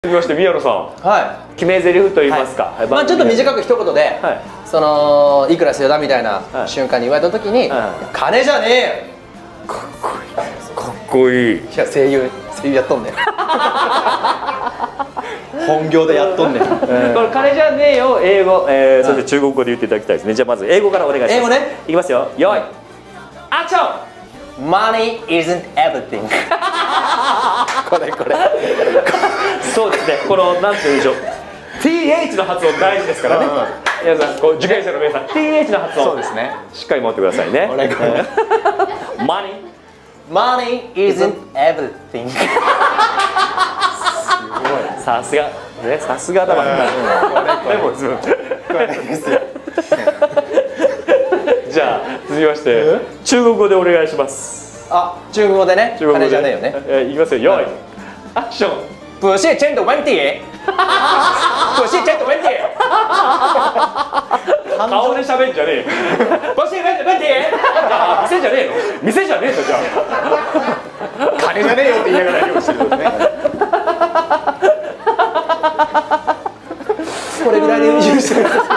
続きまして宮野さん、 は決め台詞と言いますか、 い、まあちょっと短く一言で、そのいくらせよだみたいな瞬間に言われた時に「金じゃねえよ!」 かっこいい、かっこいい。 いや声優やっとんねん本業でやっとんねんこの金じゃねえよ英語、そして中国語で言っていただきたいですね。じゃあまず英語からお願いします。 英語ね。 いきますよ。よいアクション。 Money isn't everything これそうですね、このなんて言うんでしょう、 TH の発音大事ですからね。皆さん、こう受験生の皆さん TH の発音、 そうですね、 しっかり持ってくださいね。 これMoney isn't everything さすがね、さすがだわ。でもじゃあ続きまして中国語でお願いします。 あ、中国語でね、金じゃねえよね。 いきますよ。よいアクション。 不是真的问题不是真的問題顔で喋んじゃねえよ。 不是真的問題店じゃねえの、店じゃねえの。じゃあ金じゃねえよって言いながら用意してるんですね。これぐらいで練習してるんです。